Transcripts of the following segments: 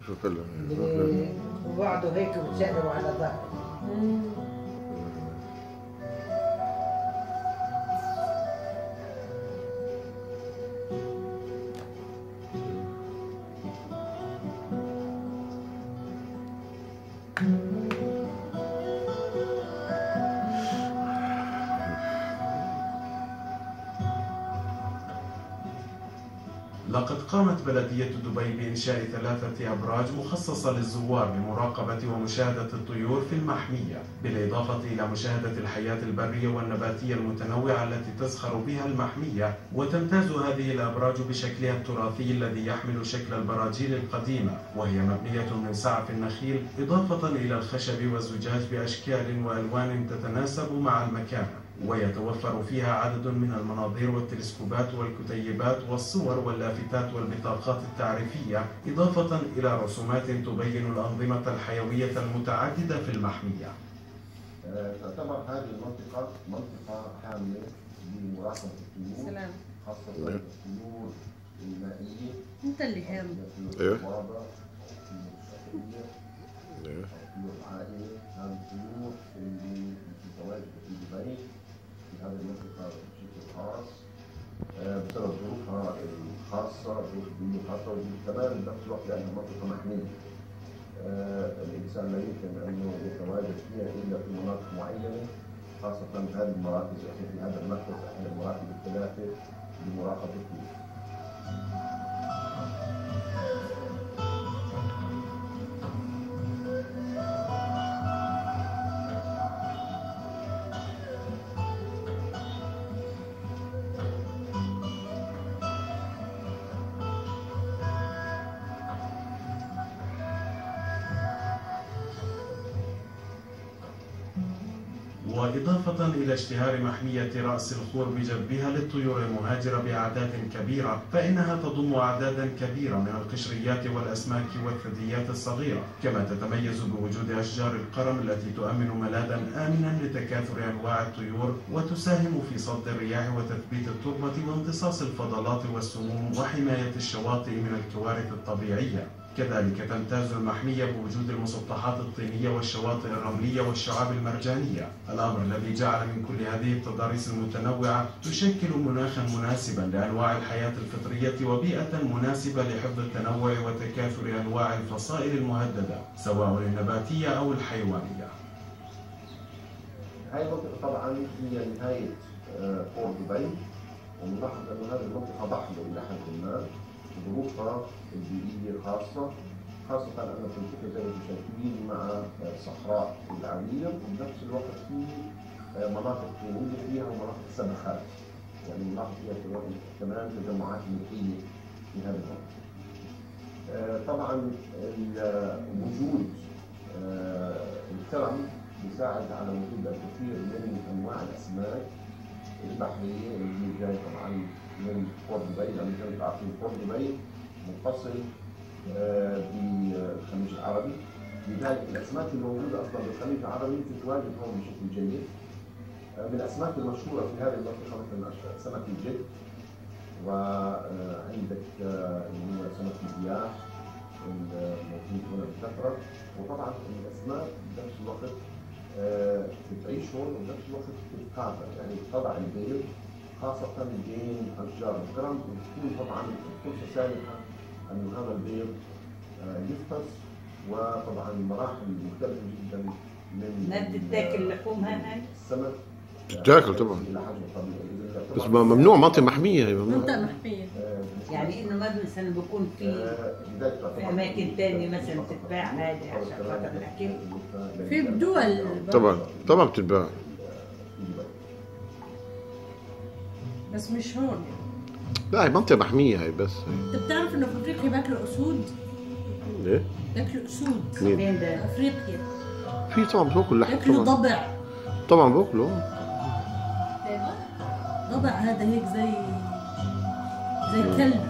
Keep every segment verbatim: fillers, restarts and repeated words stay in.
وبعضوا هيك وتشقلبوا على ظهري. لقد قامت بلدية دبي بإنشاء ثلاثة أبراج مخصصة للزوار لمراقبة ومشاهدة الطيور في المحمية، بالإضافة إلى مشاهدة الحياة البرية والنباتية المتنوعة التي تزخر بها المحمية. وتمتاز هذه الأبراج بشكلها التراثي الذي يحمل شكل البراجيل القديمة، وهي مبنية من سعف النخيل إضافة إلى الخشب والزجاج بأشكال وألوان تتناسب مع المكان. ويتوفر فيها عدد من المناظير والتلسكوبات والكتيبات والصور واللافتات والبطاقات التعريفية، إضافة إلى رسومات تبين الأنظمة الحيوية المتعددة في المحمية. تعتبر هذه المنطقة منطقة حاملة لمراقبة الطيور، خاصة الطيور المائية. أنت اللي هام. ايوه. الطيور العائلة، هذه الطيور اللي متواجدة في دبي في هذه المنطقة بشكل خاص بسبب ظروفها الخاصة، ظروف البيئة الخاصة، وكمان بنفس الوقت لأنها منطقة محمية. الإنسان لا يمكن أنه يتواجد فيها إلا في مناطق معينة، خاصة هذه المراكز. إحنا في هذا المركز إحنا المراكز الثلاثة لمراقبة الطيور. وإضافة إلى اشتهار محمية رأس الخور بجذبها للطيور المهاجرة بأعداد كبيرة، فإنها تضم أعدادا كبيرة من القشريات والأسماك والثدييات الصغيرة، كما تتميز بوجود أشجار القرم التي تؤمن ملاذا آمنا لتكاثر أنواع الطيور، وتساهم في صد الرياح وتثبيت التربة وامتصاص الفضلات والسموم وحماية الشواطئ من الكوارث الطبيعية. كذلك تمتاز المحمية بوجود المسطحات الطينية والشواطئ الرملية والشعاب المرجانية، الأمر الذي جعل من كل هذه التضاريس المتنوعة تشكل مناخا مناسبا لأنواع الحياة الفطرية وبيئة مناسبة لحفظ التنوع وتكاثر أنواع الفصائل المهددة سواء النباتية أو الحيوانية. هاي المنطقة طبعا هي نهاية بور دبي، ونلاحظ أن هذه المنطقة ضحلة إلى حد ما، ظروفها البيئية خاصة، خاصة أن تنتقل زي ما شايفين مع صحراء العريض، وبنفس الوقت في مناطق طينية فيها ومناطق سبخات، يعني نلاحظ فيها كمان تجمعات ملحية في هذه المنطقة. طبعا وجود الكرم بيساعد على وجود الكثير من أنواع الأسماك البحرية اللي جاي طبعا من بور دبي، لأن زي ما انتم عارفين بور دبي متصل بالخليج العربي، لذلك الأسماك الموجودة أصلا بالخليج العربي تتواجد هون بشكل جيد. من الأسماك المشهورة في هذه المنطقة مثلا سمك الجد، وعندك اللي هو سمك الرياح الموجود هنا بكثرة، وطبعا الأسماك بنفس الوقت بتعيش هون وبنفس الوقت بتتكاثر، يعني بتضع البيض خاصة بين أشجار الكرم، وتكون طبعا فرصة سانحة أن هذا البيض يفطس، وطبعا مراحل مختلفة جدا من ما بتتاكل لحومها هاي؟ السمك بتاكل طبعا، بس ممنوع منطقة محمية. هي منطقة محمية، يعني إنه ما مثلا بكون في في أماكن ثانية مثلا بتتباع هذه عشان خاطر الأكل؟ في بدول طبعا طبعا بتتباع، بس مش هون. لا هي منطقة محمية هي بس. انت بتعرف انه في افريقيا بياكلوا اسود؟ ليه؟ بياكلوا اسود. مين؟ فين ده؟ افريقيا. في طبعا باكل لحم بياكلوا طبعا. ضبع. طبعا باكلوا. ضبع هذا هيك زي زي كلب.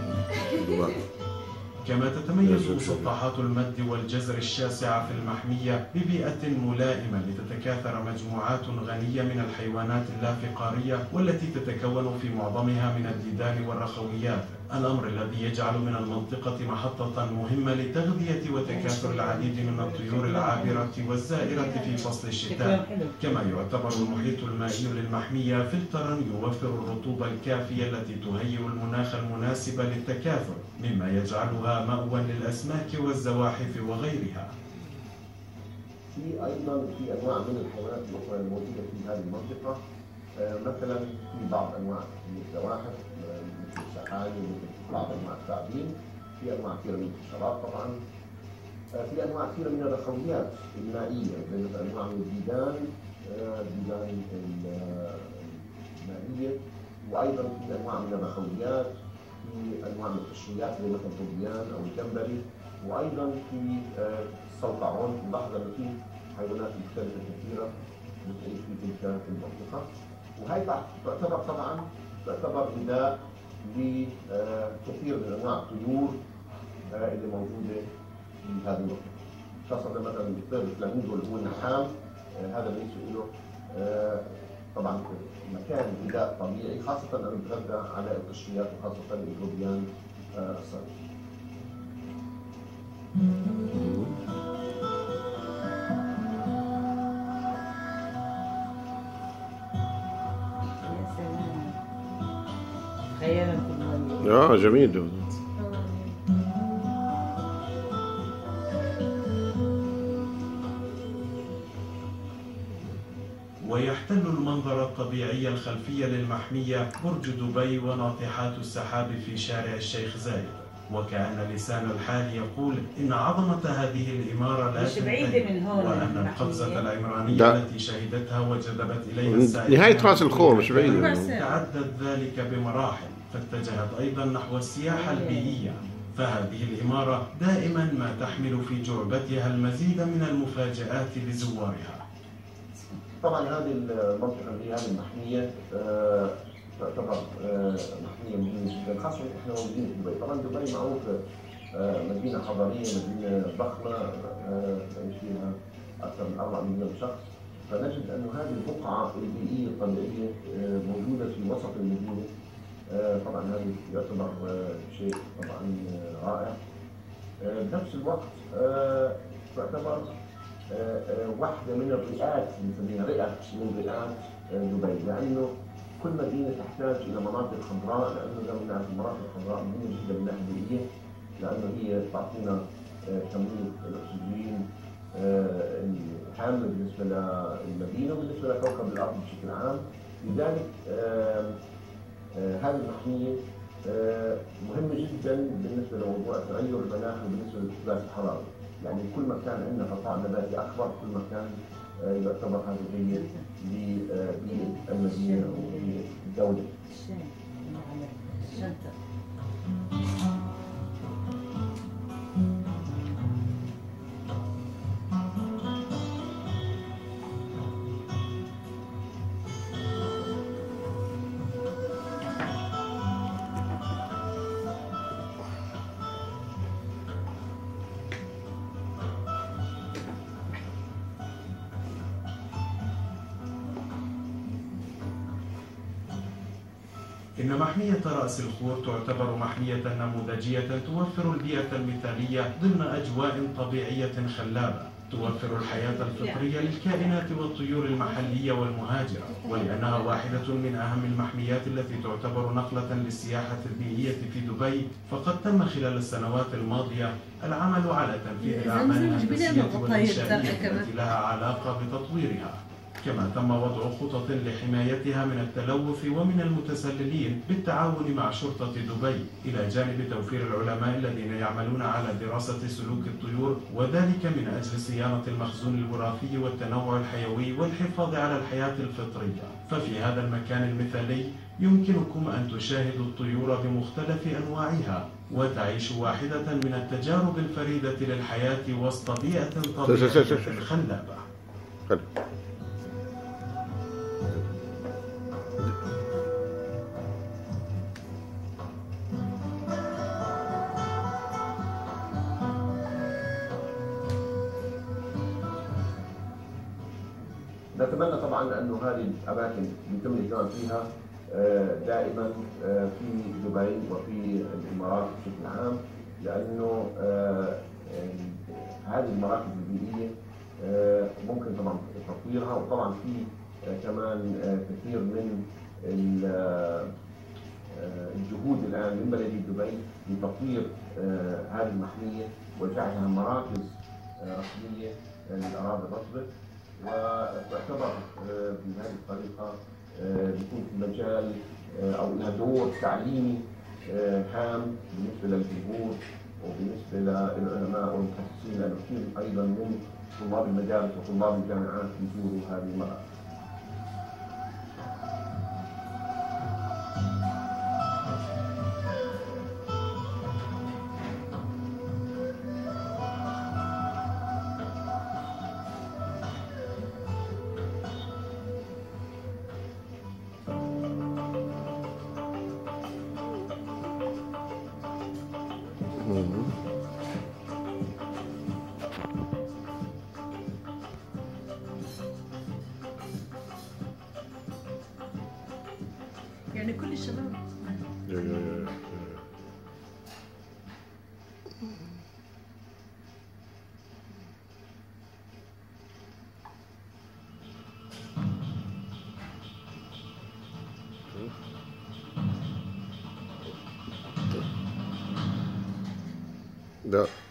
كما تتميز مسطحات المد والجزر الشاسعة في المحمية ببيئة ملائمة لتتكاثر مجموعات غنية من الحيوانات اللافقارية، والتي تتكون في معظمها من الديدان والرخويات، الأمر الذي يجعل من المنطقة محطة مهمة لتغذية وتكاثر العديد من الطيور العابرة والزائرة في فصل الشتاء، كما يعتبر المحيط المائي للمحمية فلترا يوفر الرطوبة الكافية التي تهيئ المناخ المناسب للتكاثر، مما يجعلها مأوى للأسماك والزواحف وغيرها. في أيضا في أنواع من الحيوانات الأخرى الموجودة في هذه المنطقة، مثلا في بعض أنواع من الزواحف مثل السحالي ومثل بعض أنواع الثعابين، في أنواع كثيرة من الحشرات طبعا، في أنواع كثيرة من الرخويات المائية زي مثل أنواع من الديدان، الديدان المائية، وأيضا في أنواع من الرخويات، في أنواع من القشريات زي مثل الطبيان أو الجمبري، وأيضا في السلطعون. نلاحظ أنه في حيوانات مختلفة كثيرة بتعيش في تلك المنطقة، وهي تعتبر طبعا تعتبر غذاء لكثير من انواع الطيور اللي موجوده في هذه المنطقه، خاصه مثلا الطير الفلامينغو اللي هو النحام، هذا بالنسبه له طبعا مكان غذاء طبيعي، خاصه انه بيتغذى على القشريات وخاصه الجروبيان الصغير. اه جميل. ويحتل المنظر الطبيعي الخلفي للمحمية برج دبي وناطحات السحاب في شارع الشيخ زايد، وكأن لسان الحال يقول إن عظمة هذه الإمارة لا تنتهي، وأن القفزة العمرانية التي شهدتها وجذبت إليها السائحين نهاية راس الخور مش بعيدة، تعدت ذلك بمراحل، فاتجهت أيضا نحو السياحة البيئية. فهذه الإمارة دائما ما تحمل في جعبتها المزيد من المفاجآت لزوارها. طبعا هذه المنطقة اللي هي هذه المحمية آه تعتبر آه محمية مهمة جدا، خاصة احنا موجودين في دبي. طبعا دبي معروفة آه مدينة حضارية، مدينة ضخمة آه فيها أكثر من أربعة مليون شخص، فنجد أنه هذه البقعة البيئية الطبيعية آه موجودة في وسط المدينة. آه طبعا هذا يعتبر آه شيء طبعا آه رائع. آه بنفس الوقت آه تعتبر واحدة من الرئات، بنسميها رئة من رئات دبي، لأنه كل مدينة تحتاج إلى مناطق خضراء، لأنه زي ما بنعرف المناطق الخضراء مهمة جدا من الناحية البيئية، لأنه هي تعطينا تمويل الأكسجين الهام بالنسبة للمدينة وبالنسبة لكوكب الأرض بشكل عام. لذلك هذه المحمية مهمة جدا بالنسبة لموضوع تغير المناخ وبالنسبة لاختلاف الحرارة. يعني كل ما كان عندنا قطاع نباتي اكبر كل ما كان يعتبر هذا جيد للمدينه وللدوله. إن محمية رأس الخور تعتبر محمية نموذجية توفر البيئة المثالية ضمن أجواء طبيعية خلابة، توفر الحياة الفطرية للكائنات والطيور المحلية والمهاجرة، ولأنها واحدة من أهم المحميات التي تعتبر نقلة للسياحة البيئية في دبي، فقد تم خلال السنوات الماضية العمل على تنفيذ الأعمال الهندسية والإنشائية التي لها علاقة بتطويرها، كما تم وضع خطط لحمايتها من التلوث ومن المتسللين بالتعاون مع شرطة دبي، إلى جانب توفير العلماء الذين يعملون على دراسة سلوك الطيور، وذلك من أجل صيانة المخزون الوراثي والتنوع الحيوي والحفاظ على الحياة الفطرية. ففي هذا المكان المثالي يمكنكم أن تشاهدوا الطيور بمختلف أنواعها وتعيش واحدة من التجارب الفريدة للحياة وسط بيئة طبيعية خلابة. نتمنى طبعا انه هذه الاماكن يتم الاهتمام فيها دائما في دبي وفي الامارات بشكل عام، لانه هذه المراكز البيئيه ممكن طبعا تطويرها، وطبعا في كمان كثير من الجهود الان من بلديه دبي لتطوير هذه المحميه وجعلها مراكز رسميه للاراضي الرطبه، وتعتبر بهذه الطريقه بيكون في مجال او لها دور تعليمي هام بالنسبه للجمهور وبالنسبه للعلماء والمتخصصين، لانه كثير ايضا من طلاب المدارس وطلاب الجامعات يزوروا هذه المراكز. يعني كل الشباب لا